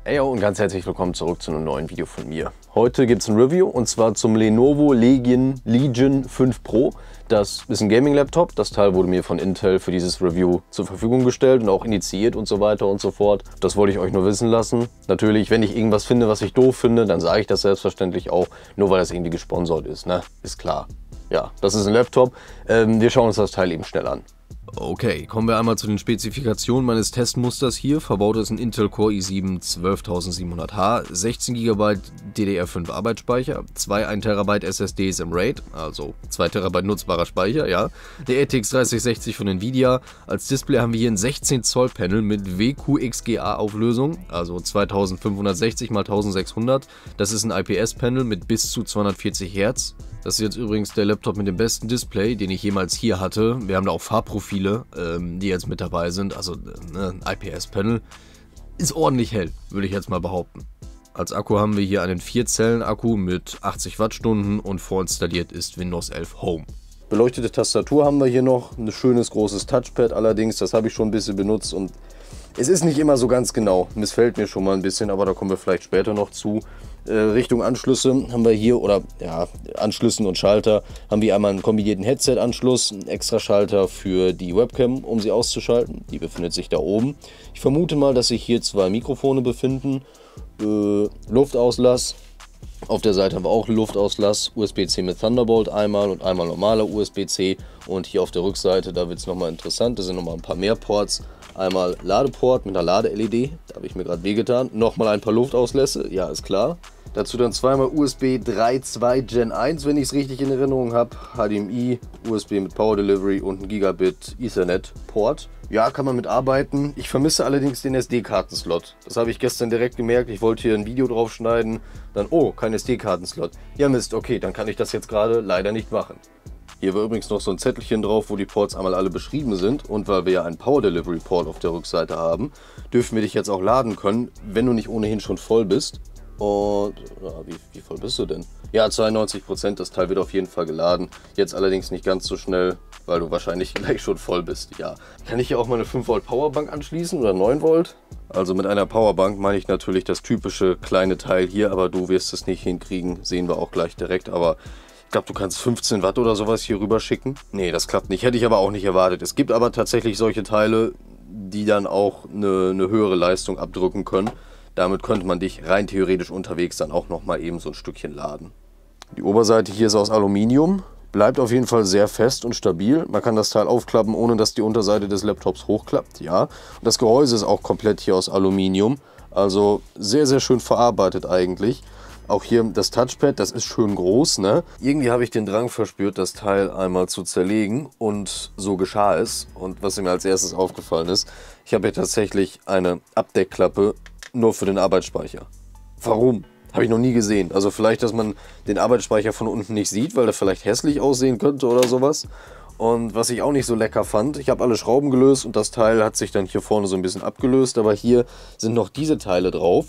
Hey und ganz herzlich willkommen zurück zu einem neuen Video von mir. Heute gibt es ein Review und zwar zum Lenovo Legion 5 Pro. Das ist ein Gaming-Laptop. Das Teil wurde mir von Intel für dieses Review zur Verfügung gestellt und auch initiiert und so weiter und so fort. Das wollte ich euch nur wissen lassen. Natürlich, wenn ich irgendwas finde, was ich doof finde, dann sage ich das selbstverständlich auch, nur weil das irgendwie gesponsert ist, ne? Ist klar. Ja, das ist ein Laptop. Wir schauen uns das Teil eben schnell an. Okay, kommen wir einmal zu den Spezifikationen meines Testmusters hier. Verbaut ist ein Intel Core i7 12700H, 16 GB DDR5 Arbeitsspeicher, 2 1 TB SSDs im RAID, also 2 TB nutzbarer Speicher, ja. Der RTX 3060 von Nvidia. Als Display haben wir hier ein 16 Zoll Panel mit WQXGA Auflösung, also 2560 x 1600. Das ist ein IPS-Panel mit bis zu 240 Hertz. Das ist jetzt übrigens der Laptop mit dem besten Display, den ich jemals hier hatte. Wir haben da auch Farbprofile, die jetzt mit dabei sind. Also ein IPS-Panel ist ordentlich hell, würde ich jetzt mal behaupten. Als Akku haben wir hier einen 4-Zellen-Akku mit 80 Wattstunden und vorinstalliert ist Windows 11 Home. Beleuchtete Tastatur haben wir hier noch, ein schönes großes Touchpad allerdings, das habe ich schon ein bisschen benutzt und es ist nicht immer so ganz genau, missfällt mir schon mal ein bisschen, aber da kommen wir vielleicht später noch zu. Richtung Anschlüsse haben wir hier, oder ja, Anschlüssen und Schalter, haben wir einmal einen kombinierten Headset-Anschluss, einen extra Schalter für die Webcam, um sie auszuschalten, die befindet sich da oben. Ich vermute mal, dass sich hier 2 Mikrofone befinden, Luftauslass. Auf der Seite haben wir auch Luftauslass, USB-C mit Thunderbolt einmal und einmal normaler USB-C. Und hier auf der Rückseite, da wird es nochmal interessant, da sind nochmal ein paar mehr Ports. Einmal Ladeport mit einer Lade-LED, da habe ich mir gerade wehgetan. Nochmal ein paar Luftauslässe, ja ist klar. Dazu dann zweimal USB 3.2 Gen 1, wenn ich es richtig in Erinnerung habe. HDMI, USB mit Power Delivery und ein Gigabit Ethernet Port. Ja, kann man mit arbeiten. Ich vermisse allerdings den SD-Kartenslot. Das habe ich gestern direkt gemerkt. Ich wollte hier ein Video drauf schneiden. Dann, oh, kein SD-Kartenslot. Ja Mist, okay, dann kann ich das jetzt gerade leider nicht machen. Hier war übrigens noch so ein Zettelchen drauf, wo die Ports einmal alle beschrieben sind. Und weil wir ja einen Power Delivery Port auf der Rückseite haben, dürfen wir dich jetzt auch laden können, wenn du nicht ohnehin schon voll bist. Und wie voll bist du denn? Ja, 92%, das Teil wird auf jeden Fall geladen. Jetzt allerdings nicht ganz so schnell, weil du wahrscheinlich gleich schon voll bist. Ja. Kann ich hier auch mal eine 5 Volt Powerbank anschließen oder 9 Volt? Also mit einer Powerbank meine ich natürlich das typische kleine Teil hier, aber du wirst es nicht hinkriegen, sehen wir auch gleich direkt. Aber ich glaube, du kannst 15 Watt oder sowas hier rüber schicken. Nee, das klappt nicht, hätte ich aber auch nicht erwartet. Es gibt aber tatsächlich solche Teile, die dann auch eine höhere Leistung abdrücken können. Damit könnte man dich rein theoretisch unterwegs dann auch nochmal eben so ein Stückchen laden. Die Oberseite hier ist aus Aluminium, bleibt auf jeden Fall sehr fest und stabil. Man kann das Teil aufklappen, ohne dass die Unterseite des Laptops hochklappt, ja. Und das Gehäuse ist auch komplett hier aus Aluminium, also sehr, sehr schön verarbeitet eigentlich. Auch hier das Touchpad, das ist schön groß, ne? Irgendwie habe ich den Drang verspürt, das Teil einmal zu zerlegen und so geschah es. Und was mir als erstes aufgefallen ist, ich habe hier tatsächlich eine Abdeckklappe nur für den Arbeitsspeicher. Warum? Habe ich noch nie gesehen. Also vielleicht, dass man den Arbeitsspeicher von unten nicht sieht, weil der vielleicht hässlich aussehen könnte oder sowas. Und was ich auch nicht so lecker fand, ich habe alle Schrauben gelöst und das Teil hat sich dann hier vorne so ein bisschen abgelöst. Aber hier sind noch diese Teile drauf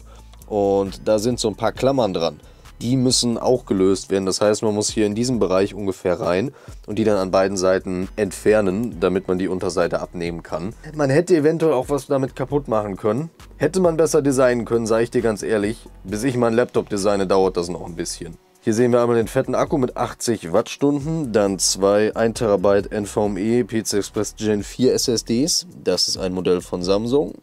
und da sind so ein paar Klammern dran. Die müssen auch gelöst werden. Das heißt, man muss hier in diesem Bereich ungefähr rein und die dann an beiden Seiten entfernen, damit man die Unterseite abnehmen kann. Man hätte eventuell auch was damit kaputt machen können. Hätte man besser designen können, sage ich dir ganz ehrlich. Bis ich meinen Laptop designe, dauert das noch ein bisschen. Hier sehen wir einmal den fetten Akku mit 80 Wattstunden, dann 2 1 TB NVMe PCI Express Gen 4 SSDs. Das ist ein Modell von Samsung.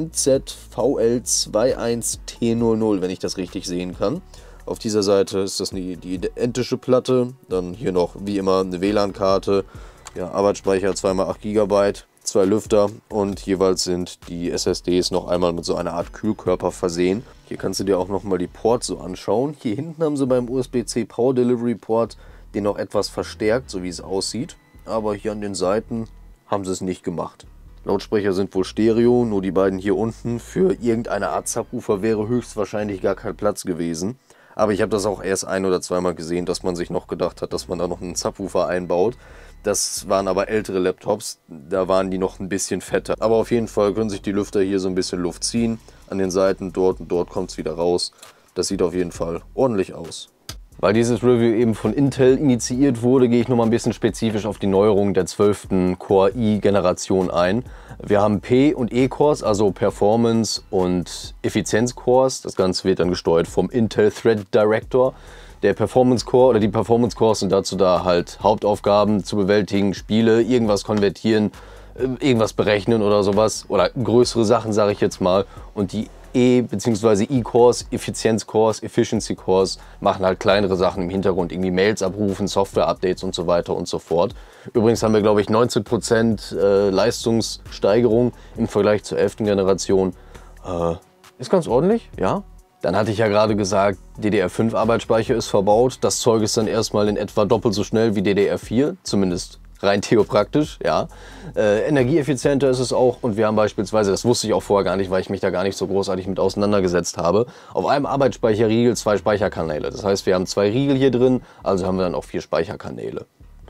MZVL21T00, wenn ich das richtig sehen kann. Auf dieser Seite ist das die identische Platte, dann hier noch wie immer eine WLAN-Karte, ja, Arbeitsspeicher 2x8 GB, 2 Lüfter und jeweils sind die SSDs noch einmal mit so einer Art Kühlkörper versehen. Hier kannst du dir auch nochmal die Ports so anschauen. Hier hinten haben sie beim USB-C Power Delivery Port den noch etwas verstärkt, so wie es aussieht, aber hier an den Seiten haben sie es nicht gemacht. Lautsprecher sind wohl Stereo, nur die beiden hier unten. Für irgendeine Art Subwoofer wäre höchstwahrscheinlich gar kein Platz gewesen. Aber ich habe das auch erst ein- oder zweimal gesehen, dass man sich noch gedacht hat, dass man da noch einen Subwoofer einbaut. Das waren aber ältere Laptops, da waren die noch ein bisschen fetter. Aber auf jeden Fall können sich die Lüfter hier so ein bisschen Luft ziehen. An den Seiten dort und dort kommt es wieder raus. Das sieht auf jeden Fall ordentlich aus. Weil dieses Review eben von Intel initiiert wurde, gehe ich nochmal ein bisschen spezifisch auf die Neuerungen der 12. Core i-Generation ein. Wir haben P- und E-Cores, also Performance- und Effizienz-Cores. Das Ganze wird dann gesteuert vom Intel Thread Director. Der Performance Core oder die Performance Cores sind dazu da, halt Hauptaufgaben zu bewältigen, Spiele, irgendwas konvertieren, irgendwas berechnen oder sowas. Oder größere Sachen, sage ich jetzt mal. Und die E- bzw. E-Cores, Effizienz-Cores, Efficiency-Cores machen halt kleinere Sachen im Hintergrund, irgendwie Mails abrufen, Software-Updates und so weiter und so fort. Übrigens haben wir, glaube ich, 19% Leistungssteigerung im Vergleich zur 11. Generation. Ist ganz ordentlich, ja. Dann hatte ich ja gerade gesagt, DDR5 Arbeitsspeicher ist verbaut. Das Zeug ist dann erstmal in etwa doppelt so schnell wie DDR4, zumindest rein theopraktisch, ja. Energieeffizienter ist es auch und wir haben beispielsweise, das wusste ich auch vorher gar nicht, weil ich mich da gar nicht so großartig mit auseinandergesetzt habe, auf einem Arbeitsspeicherriegel 2 Speicherkanäle. Das heißt, wir haben 2 Riegel hier drin, also haben wir dann auch 4 Speicherkanäle.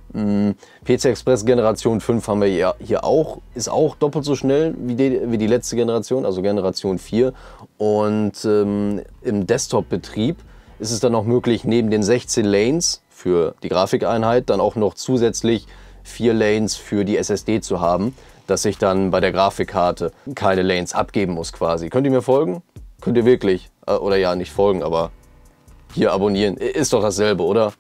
PC Express Generation 5 haben wir hier auch, ist auch doppelt so schnell wie die letzte Generation, also Generation 4. Und im Desktop-Betrieb ist es dann auch möglich, neben den 16 Lanes für die Grafikeinheit dann auch noch zusätzlich 4 Lanes für die SSD zu haben, dass ich dann bei der Grafikkarte keine Lanes abgeben muss quasi. Könnt ihr mir folgen? Könnt ihr wirklich? Oder ja, nicht folgen, aber hier abonnieren. Ist doch dasselbe, oder?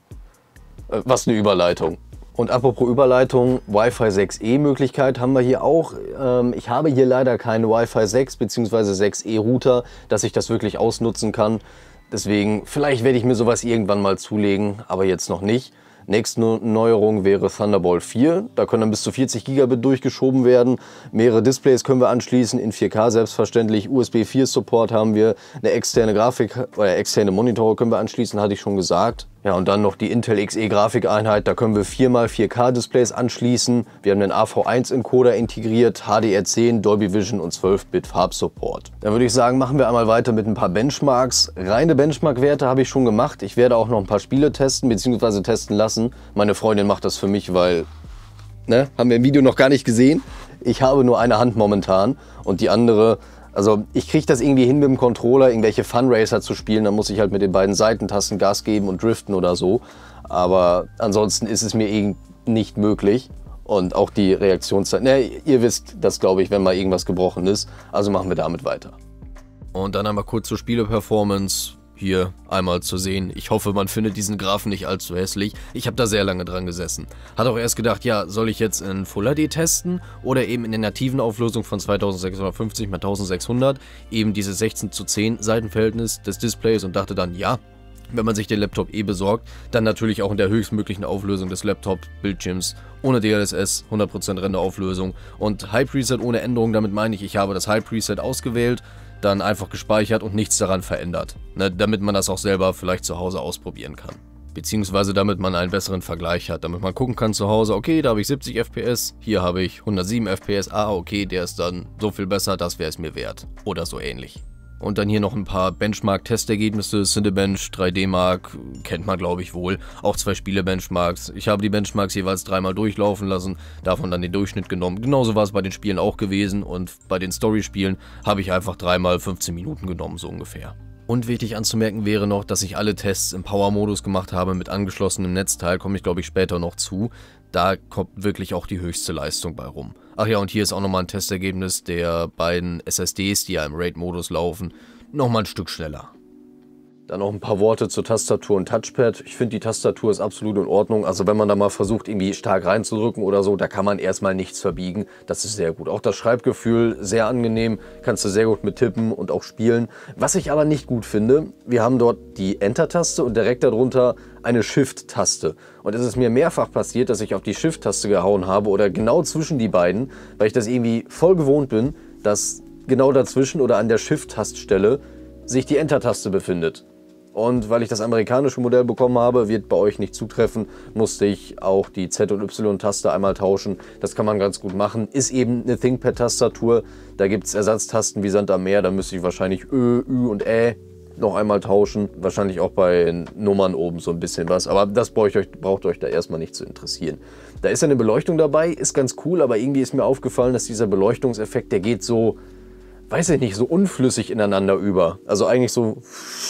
Was eine Überleitung. Und apropos Überleitung, Wi-Fi 6E Möglichkeit haben wir hier auch. Ich habe hier leider keine Wi-Fi 6 bzw. 6E Router, dass ich das wirklich ausnutzen kann. Deswegen, vielleicht werde ich mir sowas irgendwann mal zulegen, aber jetzt noch nicht. Nächste Neuerung wäre Thunderbolt 4. Da können dann bis zu 40 Gigabit durchgeschoben werden. Mehrere Displays können wir anschließen, in 4K selbstverständlich. USB 4 Support haben wir. Eine externe Grafik oder externe Monitore können wir anschließen, hatte ich schon gesagt. Ja, und dann noch die Intel Xe Grafikeinheit. Da können wir 4x4K Displays anschließen. Wir haben den AV1 Encoder integriert, HDR10, Dolby Vision und 12-Bit Farbsupport. Dann würde ich sagen, machen wir einmal weiter mit ein paar Benchmarks. Reine Benchmark-Werte habe ich schon gemacht. Ich werde auch noch ein paar Spiele testen bzw. testen lassen. Meine Freundin macht das für mich, weil, ne, haben wir im Video noch gar nicht gesehen. Ich habe nur eine Hand momentan und die andere. Also ich kriege das irgendwie hin mit dem Controller, irgendwelche Funracer zu spielen, dann muss ich halt mit den beiden Seitentasten Gas geben und driften oder so. Aber ansonsten ist es mir nicht möglich. Und auch die Reaktionszeit, ne, ihr wisst das, glaube ich, wenn mal irgendwas gebrochen ist. Also machen wir damit weiter. Und dann einmal kurz zur Spiele-Performance. Hier einmal zu sehen. Ich hoffe, man findet diesen Graphen nicht allzu hässlich. Ich habe da sehr lange dran gesessen. Hatte auch erst gedacht, ja, soll ich jetzt in Full HD testen oder eben in der nativen Auflösung von 2650 x 1600 eben dieses 16:10 Seitenverhältnis des Displays und dachte dann, ja, wenn man sich den Laptop besorgt, dann natürlich auch in der höchstmöglichen Auflösung des Laptop-Bildschirms ohne DLSS, 100% Renderauflösung und High Preset ohne Änderung. Damit meine ich habe das High Preset ausgewählt, dann einfach gespeichert und nichts daran verändert, ne, damit man das auch selber vielleicht zu Hause ausprobieren kann. Beziehungsweise damit man einen besseren Vergleich hat, damit man gucken kann zu Hause, okay, da habe ich 70 FPS, hier habe ich 107 FPS, okay, der ist dann so viel besser, das wäre es mir wert oder so ähnlich. Und dann hier noch ein paar Benchmark-Testergebnisse, Cinebench, 3D Mark, kennt man glaube ich wohl, auch 2 Spiele-Benchmarks. Ich habe die Benchmarks jeweils 3-mal durchlaufen lassen, davon dann den Durchschnitt genommen. Genauso war es bei den Spielen auch gewesen und bei den Story-Spielen habe ich einfach 3-mal 15 Minuten genommen, so ungefähr. Und wichtig anzumerken wäre noch, dass ich alle Tests im Power-Modus gemacht habe mit angeschlossenem Netzteil, komme ich glaube ich später noch zu. Da kommt wirklich auch die höchste Leistung bei rum. Ach ja, und hier ist auch nochmal ein Testergebnis der beiden SSDs, die ja im RAID-Modus laufen, nochmal ein Stück schneller. Dann noch ein paar Worte zur Tastatur und Touchpad. Ich finde, die Tastatur ist absolut in Ordnung. Also wenn man da mal versucht, irgendwie stark reinzudrücken oder so, da kann man erstmal nichts verbiegen. Das ist sehr gut. Auch das Schreibgefühl, sehr angenehm. Kannst du sehr gut mit tippen und auch spielen. Was ich aber nicht gut finde, wir haben dort die Enter-Taste und direkt darunter eine Shift-Taste. Und es ist mir mehrfach passiert, dass ich auf die Shift-Taste gehauen habe oder genau zwischen die beiden, weil ich das irgendwie voll gewohnt bin, dass genau dazwischen oder an der Shift-Taststelle sich die Enter-Taste befindet. Und weil ich das amerikanische Modell bekommen habe, wird bei euch nicht zutreffen, musste ich auch die Z- und Y-Taste einmal tauschen. Das kann man ganz gut machen. Ist eben eine ThinkPad-Tastatur. Da gibt es Ersatztasten wie Sand am Meer. Da müsste ich wahrscheinlich Ö, Ü und Ä noch einmal tauschen. Wahrscheinlich auch bei Nummern oben so ein bisschen was. Aber das braucht euch da erstmal nicht zu interessieren. Da ist eine Beleuchtung dabei, ist ganz cool. Aber irgendwie ist mir aufgefallen, dass dieser Beleuchtungseffekt, der geht so, weiß ich nicht, so unflüssig ineinander über. Also eigentlich so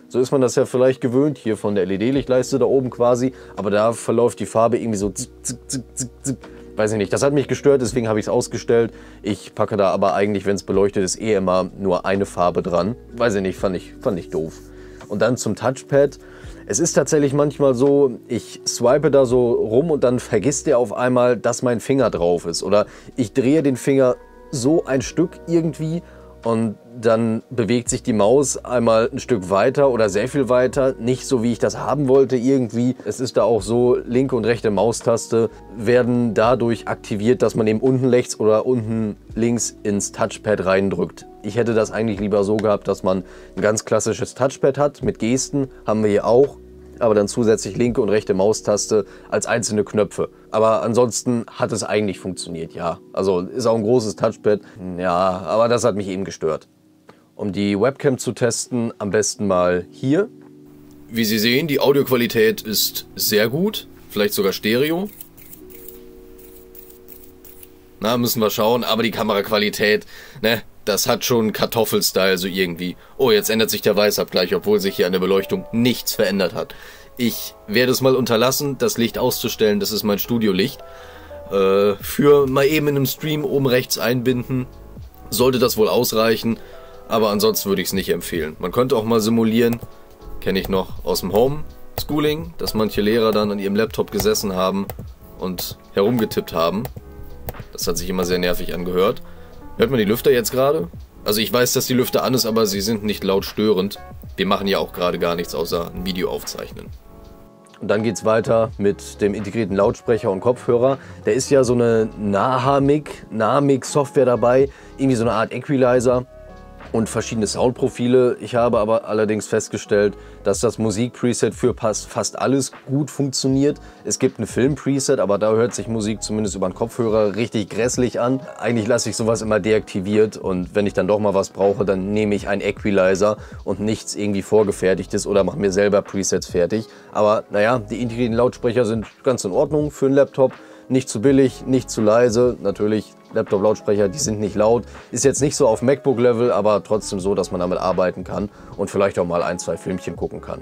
So ist man das ja vielleicht gewöhnt, hier von der LED-Lichtleiste da oben quasi. Aber da verläuft die Farbe irgendwie so zick, zick, zick, zick, zick. Weiß ich nicht, das hat mich gestört, deswegen habe ich es ausgestellt. Ich packe da aber eigentlich, wenn es beleuchtet ist, eh immer nur eine Farbe dran. Weiß ich nicht, fand ich doof. Und dann zum Touchpad. Es ist tatsächlich manchmal so, ich swipe da so rum und dann vergisst er auf einmal, dass mein Finger drauf ist. Oder ich drehe den Finger so ein Stück irgendwie und dann bewegt sich die Maus einmal ein Stück weiter oder sehr viel weiter. Nicht so, wie ich das haben wollte irgendwie. Es ist da auch so, linke und rechte Maustaste werden dadurch aktiviert, dass man eben unten rechts oder unten links ins Touchpad reindrückt. Ich hätte das eigentlich lieber so gehabt, dass man ein ganz klassisches Touchpad hat mit Gesten. Haben wir hier auch. Aber dann zusätzlich linke und rechte Maustaste als einzelne Knöpfe. Aber ansonsten hat es eigentlich funktioniert, ja. Also ist auch ein großes Touchpad, ja, aber das hat mich eben gestört. Um die Webcam zu testen, am besten mal hier. Wie Sie sehen, die Audioqualität ist sehr gut, vielleicht sogar Stereo. Na, müssen wir schauen, aber die Kameraqualität, ne, das hat schon Kartoffelstyle so irgendwie. Oh, jetzt ändert sich der Weißabgleich, obwohl sich hier an der Beleuchtung nichts verändert hat. Ich werde es mal unterlassen, das Licht auszustellen, das ist mein Studiolicht. Für mal eben in einem Stream oben rechts einbinden, sollte das wohl ausreichen, aber ansonsten würde ich es nicht empfehlen. Man könnte auch mal simulieren, kenne ich noch aus dem Homeschooling, dass manche Lehrer dann an ihrem Laptop gesessen haben und herumgetippt haben. Das hat sich immer sehr nervig angehört. Hört man die Lüfter jetzt gerade? Also ich weiß, dass die Lüfter an ist, aber sie sind nicht laut störend. Wir machen ja auch gerade gar nichts außer ein Video aufzeichnen. Und dann geht es weiter mit dem integrierten Lautsprecher und Kopfhörer. Da ist ja so eine Nahamik-Software dabei, irgendwie so eine Art Equalizer und verschiedene Soundprofile. Ich habe aber allerdings festgestellt, dass das Musik-Preset für fast alles gut funktioniert. Es gibt ein Film-Preset, aber da hört sich Musik zumindest über den Kopfhörer richtig grässlich an. Eigentlich lasse ich sowas immer deaktiviert und wenn ich dann doch mal was brauche, dann nehme ich einen Equalizer und nichts irgendwie vorgefertigtes oder mache mir selber Presets fertig. Aber naja, die integrierten Lautsprecher sind ganz in Ordnung für einen Laptop. Nicht zu billig, nicht zu leise. Natürlich, Laptop-Lautsprecher, die sind nicht laut. Ist jetzt nicht so auf MacBook-Level, aber trotzdem so, dass man damit arbeiten kann und vielleicht auch mal ein, zwei Filmchen gucken kann.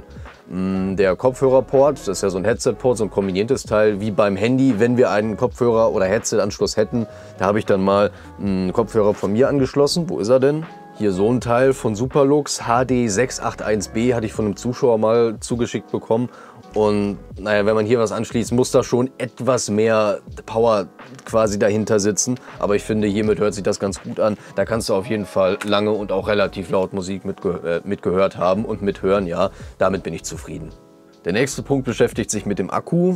Der Kopfhörerport, das ist ja so ein Headset-Port, so ein kombiniertes Teil, wie beim Handy, wenn wir einen Kopfhörer- oder Headset-Anschluss hätten. Da habe ich dann mal einen Kopfhörer von mir angeschlossen. Wo ist er denn? Hier so ein Teil von Superlux, HD681B, hatte ich von einem Zuschauer mal zugeschickt bekommen. Und naja, wenn man hier was anschließt, muss da schon etwas mehr Power quasi dahinter sitzen. Aber ich finde, hiermit hört sich das ganz gut an. Da kannst du auf jeden Fall lange und auch relativ laut Musik mitgehört haben und mithören, ja. Damit bin ich zufrieden. Der nächste Punkt beschäftigt sich mit dem Akku.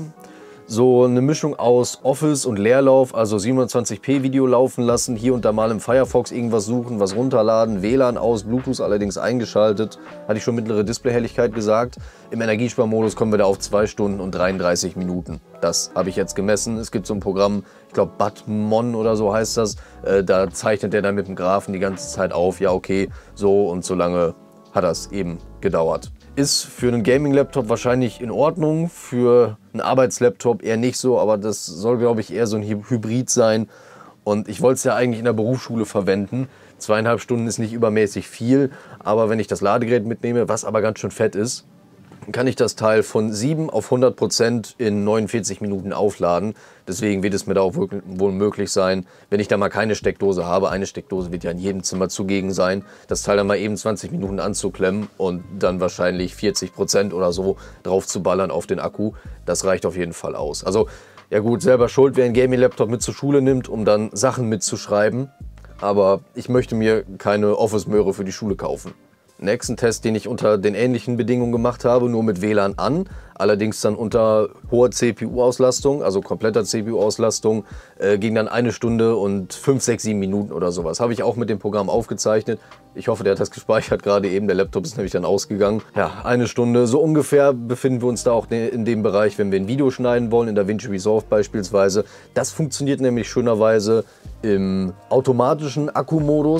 So eine Mischung aus Office und Leerlauf, also 720p Video laufen lassen, hier und da mal im Firefox irgendwas suchen, was runterladen, WLAN aus, Bluetooth allerdings eingeschaltet, hatte ich schon mittlere Displayhelligkeit gesagt. Im Energiesparmodus kommen wir da auf 2 Stunden und 33 Minuten. Das habe ich jetzt gemessen. Es gibt so ein Programm, ich glaube Batmon oder so heißt das, da zeichnet der dann mit dem Graphen die ganze Zeit auf, ja okay, so und so lange hat das eben gedauert. Ist für einen Gaming-Laptop wahrscheinlich in Ordnung, für einen Arbeitslaptop eher nicht so, aber das soll, glaube ich, eher so ein Hybrid sein. Und ich wollte es ja eigentlich in der Berufsschule verwenden. 2,5 Stunden ist nicht übermäßig viel, aber wenn ich das Ladegerät mitnehme, was aber ganz schön fett ist, kann ich das Teil von 7 auf 100% in 49 Minuten aufladen. Deswegen wird es mir da auch wohl möglich sein, wenn ich da mal keine Steckdose habe. Eine Steckdose wird ja in jedem Zimmer zugegen sein. Das Teil dann mal eben 20 Minuten anzuklemmen und dann wahrscheinlich 40% oder so drauf zu ballern auf den Akku. Das reicht auf jeden Fall aus. Also ja gut, selber schuld, wer einen Gaming-Laptop mit zur Schule nimmt, um dann Sachen mitzuschreiben. Aber ich möchte mir keine Office-Möhre für die Schule kaufen. Nächsten Test, den ich unter den ähnlichen Bedingungen gemacht habe, nur mit WLAN an, allerdings dann unter hoher CPU-Auslastung, also kompletter CPU-Auslastung, ging dann 1 Stunde und 5, 6, 7 Minuten oder sowas. Habe ich auch mit dem Programm aufgezeichnet. Ich hoffe, der hat das gespeichert gerade eben. Der Laptop ist nämlich dann ausgegangen. Ja, 1 Stunde, so ungefähr befinden wir uns da auch in dem Bereich, wenn wir ein Video schneiden wollen, in DaVinci Resolve beispielsweise. Das funktioniert nämlich schönerweise im automatischen Akkumodus.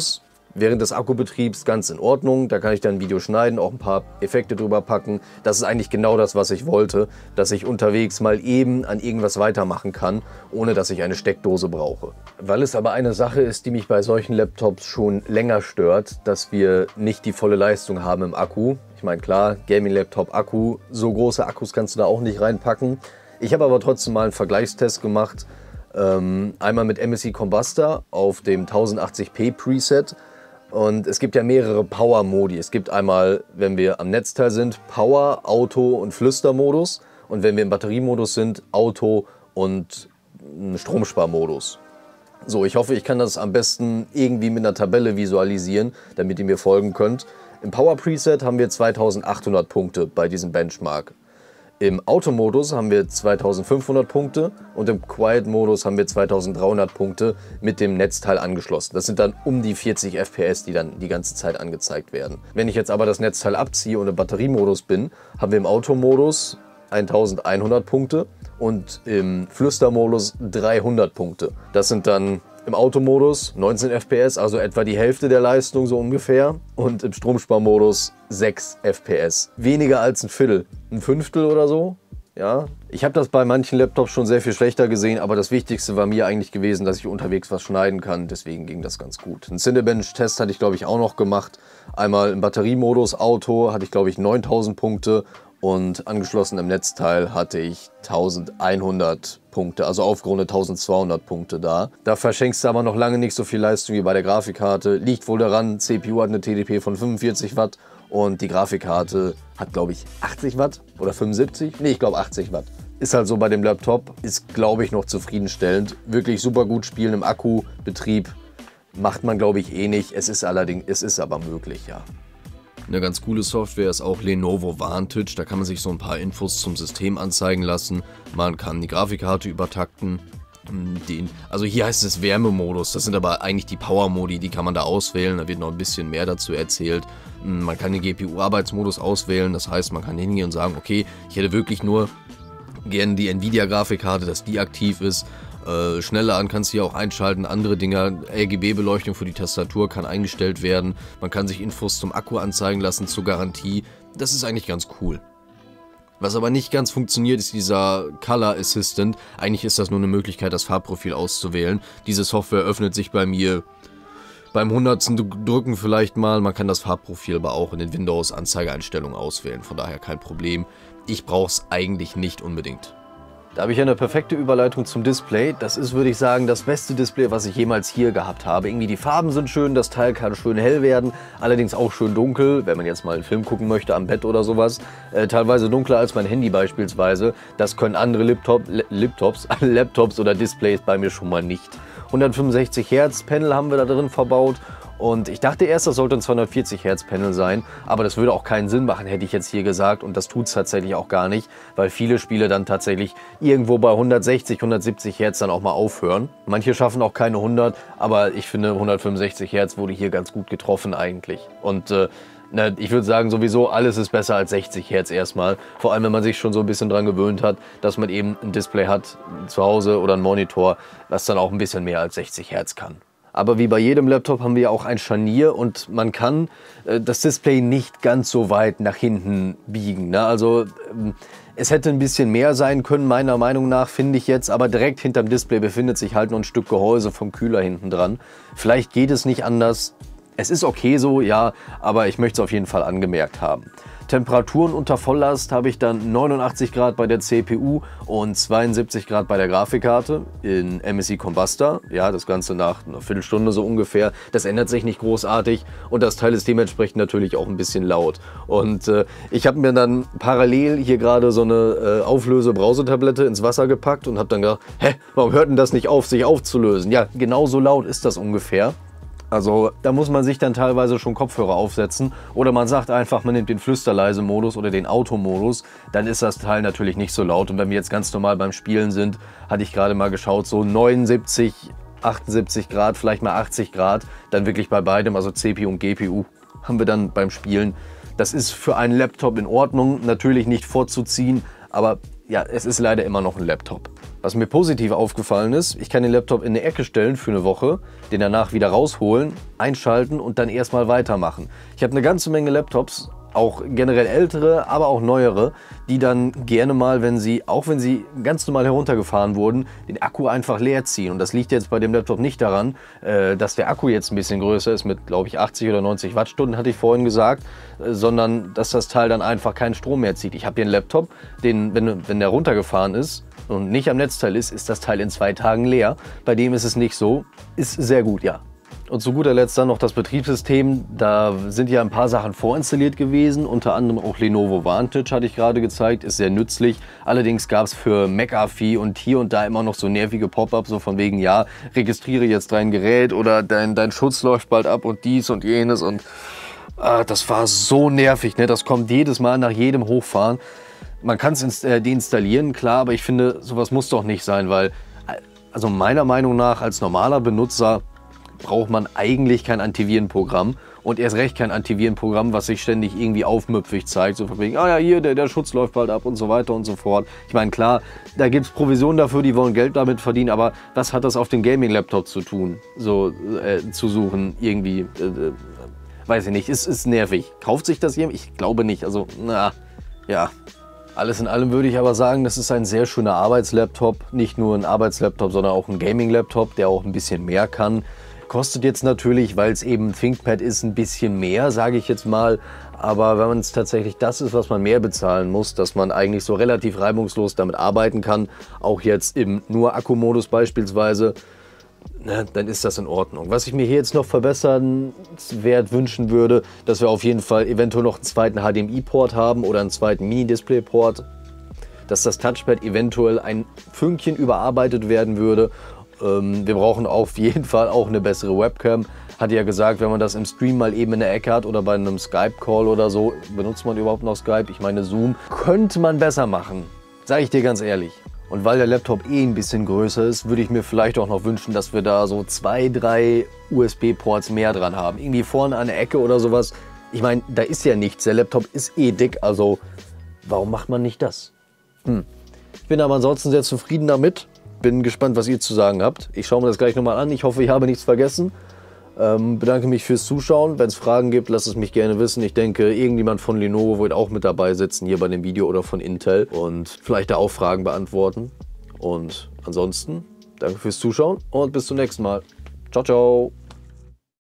während des Akkubetriebs ganz in Ordnung. Da kann ich dann ein Video schneiden, auch ein paar Effekte drüber packen. Das ist eigentlich genau das, was ich wollte, dass ich unterwegs mal eben an irgendwas weitermachen kann, ohne dass ich eine Steckdose brauche. Weil es aber eine Sache ist, die mich bei solchen Laptops schon länger stört, dass wir nicht die volle Leistung haben im Akku. Ich meine, klar, Gaming-Laptop-Akku, so große Akkus kannst du da auch nicht reinpacken. Ich habe aber trotzdem mal einen Vergleichstest gemacht. Einmal mit MSI Combustor auf dem 1080p Preset. Und es gibt ja mehrere Power-Modi. Es gibt einmal, wenn wir am Netzteil sind, Power, Auto und Flüstermodus. Und wenn wir im Batteriemodus sind, Auto und Stromsparmodus. So, ich hoffe, ich kann das am besten irgendwie mit einer Tabelle visualisieren, damit ihr mir folgen könnt. Im Power Preset haben wir 2800 Punkte bei diesem Benchmark. Im Automodus haben wir 2500 Punkte und im Quiet-Modus haben wir 2300 Punkte mit dem Netzteil angeschlossen. Das sind dann um die 40 FPS, die dann die ganze Zeit angezeigt werden. Wenn ich jetzt aber das Netzteil abziehe und im Batteriemodus bin, haben wir im Automodus 1100 Punkte und im Flüstermodus 300 Punkte. Das sind dann im Automodus 19 FPS, also etwa die Hälfte der Leistung so ungefähr. Und im Stromsparmodus 6 FPS. Weniger als ein Viertel. Ein Fünftel oder so. Ja. Ich habe das bei manchen Laptops schon sehr viel schlechter gesehen, aber das Wichtigste war mir eigentlich gewesen, dass ich unterwegs was schneiden kann. Deswegen ging das ganz gut. Einen Cinebench-Test hatte ich, glaube ich, auch noch gemacht. Einmal im Batteriemodus Auto hatte ich, glaube ich, 9000 Punkte. Und angeschlossen im Netzteil hatte ich 1100 Punkte, also aufgerundet 1200 Punkte da. Da verschenkst du aber noch lange nicht so viel Leistung wie bei der Grafikkarte. Liegt wohl daran, CPU hat eine TDP von 45 Watt und die Grafikkarte hat, glaube ich, 80 Watt oder 75? Nee, ich glaube 80 Watt. Ist halt so bei dem Laptop, ist, glaube ich, noch zufriedenstellend. Wirklich super gut spielen im Akkubetrieb macht man, glaube ich, eh nicht. Es ist aber möglich, ja. Eine ganz coole Software ist auch Lenovo Vantage, da kann man sich so ein paar Infos zum System anzeigen lassen. Man kann die Grafikkarte übertakten. Also hier heißt es Wärmemodus, das sind aber eigentlich die Power-Modi, die kann man da auswählen, da wird noch ein bisschen mehr dazu erzählt. Man kann den GPU-Arbeitsmodus auswählen, das heißt, man kann hingehen und sagen, okay, ich hätte wirklich nur gerne die Nvidia-Grafikkarte, dass die aktiv ist. Schneller an kannst du hier auch einschalten, andere Dinger, RGB-Beleuchtung für die Tastatur kann eingestellt werden, man kann sich Infos zum Akku anzeigen lassen, zur Garantie, das ist eigentlich ganz cool. Was aber nicht ganz funktioniert, ist dieser Color Assistant, eigentlich ist das nur eine Möglichkeit, das Farbprofil auszuwählen. Diese Software öffnet sich bei mir beim 100. Drücken vielleicht mal, man kann das Farbprofil aber auch in den Windows-Anzeigeeinstellungen auswählen, von daher kein Problem. Ich brauche es eigentlich nicht unbedingt. Da habe ich eine perfekte Überleitung zum Display. Das ist, würde ich sagen, das beste Display, was ich jemals hier gehabt habe. Irgendwie die Farben sind schön, das Teil kann schön hell werden, allerdings auch schön dunkel, wenn man jetzt mal einen Film gucken möchte am Bett oder sowas. Teilweise dunkler als mein Handy beispielsweise. Das können andere Laptops oder Displays bei mir schon mal nicht. 165 Hertz Panel haben wir da drin verbaut. Und ich dachte erst, das sollte ein 240 Hertz Panel sein, aber das würde auch keinen Sinn machen, hätte ich jetzt hier gesagt. Und das tut es tatsächlich auch gar nicht, weil viele Spiele dann tatsächlich irgendwo bei 160, 170 Hertz dann auch mal aufhören. Manche schaffen auch keine 100, aber ich finde 165 Hertz wurde hier ganz gut getroffen eigentlich. Und ich würde sagen, sowieso alles ist besser als 60 Hertz erstmal. Vor allem, wenn man sich schon so ein bisschen dran gewöhnt hat, dass man eben ein Display hat zu Hause oder einen Monitor, was dann auch ein bisschen mehr als 60 Hertz kann. Aber wie bei jedem Laptop haben wir ja auch ein Scharnier und man kann das Display nicht ganz so weit nach hinten biegen. Ne? Also es hätte ein bisschen mehr sein können, meiner Meinung nach, finde ich jetzt. Aber direkt hinterm Display befindet sich halt noch ein Stück Gehäuse vom Kühler hinten dran. Vielleicht geht es nicht anders. Es ist okay so, ja, aber ich möchte es auf jeden Fall angemerkt haben. Temperaturen unter Volllast habe ich dann 89 Grad bei der CPU und 72 Grad bei der Grafikkarte in MSI Combustor. Ja, das Ganze nach einer Viertelstunde so ungefähr. Das ändert sich nicht großartig und das Teil ist dementsprechend natürlich auch ein bisschen laut. Und ich habe mir dann parallel hier gerade so eine Auflöse-Brausetablette ins Wasser gepackt und habe dann gedacht, hä, warum hört denn das nicht auf, sich aufzulösen? Ja, genauso laut ist das ungefähr. Also da muss man sich dann teilweise schon Kopfhörer aufsetzen oder man sagt einfach, man nimmt den Flüsterleise-Modus oder den Automodus, dann ist das Teil natürlich nicht so laut. Und wenn wir jetzt ganz normal beim Spielen sind, hatte ich gerade mal geschaut, so 79, 78 Grad, vielleicht mal 80 Grad, dann wirklich bei beidem, also CPU und GPU, haben wir dann beim Spielen. Das ist für einen Laptop in Ordnung, natürlich nicht vorzuziehen, aber ja, es ist leider immer noch ein Laptop. Was mir positiv aufgefallen ist, ich kann den Laptop in eine Ecke stellen für eine Woche, den danach wieder rausholen, einschalten und dann erstmal weitermachen. Ich habe eine ganze Menge Laptops, auch generell ältere, aber auch neuere, die dann gerne mal, wenn sie ganz normal heruntergefahren wurden, den Akku einfach leer ziehen. Und das liegt jetzt bei dem Laptop nicht daran, dass der Akku jetzt ein bisschen größer ist, mit, glaube ich, 80 oder 90 Wattstunden, hatte ich vorhin gesagt, sondern dass das Teil dann einfach keinen Strom mehr zieht. Ich habe hier einen Laptop, wenn der runtergefahren ist und nicht am Netzteil ist das Teil in 2 Tagen leer. Bei dem ist es nicht so. Ist sehr gut, ja. Und zu guter Letzt dann noch das Betriebssystem. Da sind ja ein paar Sachen vorinstalliert gewesen, unter anderem auch Lenovo Vantage, hatte ich gerade gezeigt, ist sehr nützlich. Allerdings gab es für McAfee und hier und da immer noch so nervige Pop-ups, so von wegen, ja, registriere jetzt dein Gerät oder dein Schutz läuft bald ab und dies und jenes. Und das war so nervig, ne? Das kommt jedes Mal nach jedem Hochfahren. Man kann es deinstallieren, klar, aber ich finde, sowas muss doch nicht sein, weil, also meiner Meinung nach als normaler Benutzer braucht man eigentlich kein Antivirenprogramm und erst recht kein Antivirenprogramm, was sich ständig irgendwie aufmüpfig zeigt, so von wegen, ah ja, hier, der Schutz läuft bald ab und so weiter und so fort. Ich meine, klar, da gibt es Provisionen dafür, die wollen Geld damit verdienen, aber was hat das auf den Gaming-Laptop zu tun, so zu suchen irgendwie, weiß ich nicht, ist nervig. Kauft sich das jemand? Ich glaube nicht, also, na, ja. Alles in allem würde ich aber sagen, das ist ein sehr schöner Arbeitslaptop. Nicht nur ein Arbeitslaptop, sondern auch ein Gaming-Laptop, der auch ein bisschen mehr kann. Kostet jetzt natürlich, weil es eben ein ThinkPad ist, ein bisschen mehr, sage ich jetzt mal. Aber wenn man es tatsächlich das ist, was man mehr bezahlen muss, dass man eigentlich so relativ reibungslos damit arbeiten kann, auch jetzt im nur Akkumodus beispielsweise, ne, dann ist das in Ordnung. Was ich mir hier jetzt noch verbessernswert wünschen würde, dass wir auf jeden Fall eventuell noch einen zweiten HDMI-Port haben oder einen zweiten Mini-Display-Port, dass das Touchpad eventuell ein Fünkchen überarbeitet werden würde. Wir brauchen auf jeden Fall auch eine bessere Webcam. Hatte ja gesagt, wenn man das im Stream mal eben in der Ecke hat oder bei einem Skype-Call oder so, benutzt man überhaupt noch Skype? Ich meine Zoom, könnte man besser machen, sage ich dir ganz ehrlich. Und weil der Laptop ein bisschen größer ist, würde ich mir vielleicht auch noch wünschen, dass wir da so 2, 3 USB-Ports mehr dran haben. Irgendwie vorne an der Ecke oder sowas. Ich meine, da ist ja nichts, der Laptop ist dick, also warum macht man nicht das? Ich bin aber ansonsten sehr zufrieden damit. Bin gespannt, was ihr zu sagen habt. Ich schaue mir das gleich nochmal an. Ich hoffe, ich habe nichts vergessen. Bedanke mich fürs Zuschauen. Wenn es Fragen gibt, lasst es mich gerne wissen. Ich denke, irgendjemand von Lenovo wird auch mit dabei sitzen hier bei dem Video oder von Intel und vielleicht da auch Fragen beantworten. Und ansonsten, danke fürs Zuschauen und bis zum nächsten Mal. Ciao, ciao.